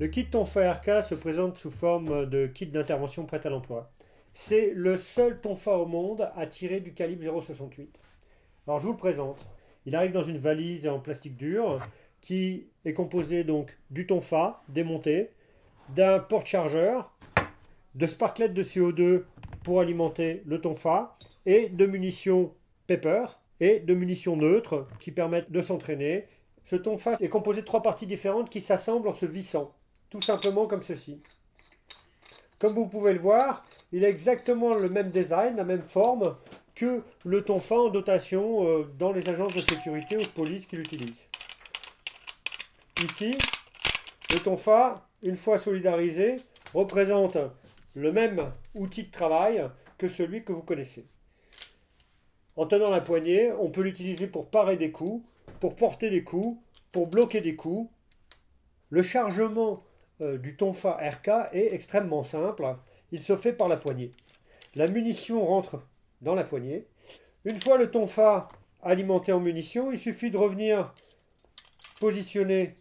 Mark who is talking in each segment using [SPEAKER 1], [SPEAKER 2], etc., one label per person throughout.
[SPEAKER 1] Le kit tonfa RK se présente sous forme de kit d'intervention prêt à l'emploi. C'est le seul tonfa au monde à tirer du calibre 0,68. Alors je vous le présente. Il arrive dans une valise en plastique dur qui est composée donc du tonfa démonté, d'un porte-chargeur, de sparklets de CO2 pour alimenter le tonfa et de munitions pepper et de munitions neutres qui permettent de s'entraîner. Ce tonfa est composé de 3 parties différentes qui s'assemblent en se vissant, tout simplement comme ceci. Comme vous pouvez le voir, il a exactement le même design, la même forme que le tonfa en dotation dans les agences de sécurité ou de police qui l'utilisent. Ici, le tonfa, une fois solidarisé, représente le même outil de travail que celui que vous connaissez. En tenant la poignée, on peut l'utiliser pour parer des coups, pour porter des coups, pour bloquer des coups. Le chargement du tonfa RK est extrêmement simple. Il se fait par la poignée. La munition rentre dans la poignée. Une fois le tonfa alimenté en munitions, il suffit de revenir positionner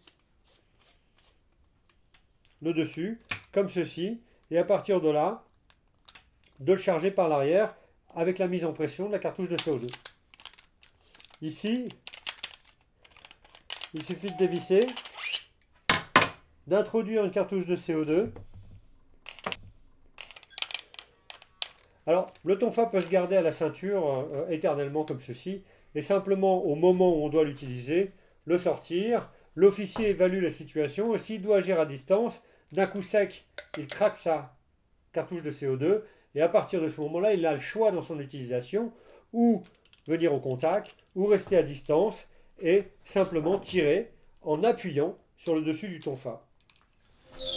[SPEAKER 1] le dessus, comme ceci, et à partir de là, de le charger par l'arrière avec la mise en pression de la cartouche de CO2. Ici, il suffit de dévisser, d'introduire une cartouche de CO2. Alors, le tonfa peut se garder à la ceinture éternellement comme ceci, et simplement au moment où on doit l'utiliser, le sortir. L'officier évalue la situation, et s'il doit agir à distance, d'un coup sec, il craque sa cartouche de CO2, et à partir de ce moment-là, il a le choix dans son utilisation, ou venir au contact, ou rester à distance, et simplement tirer en appuyant sur le dessus du tonfa.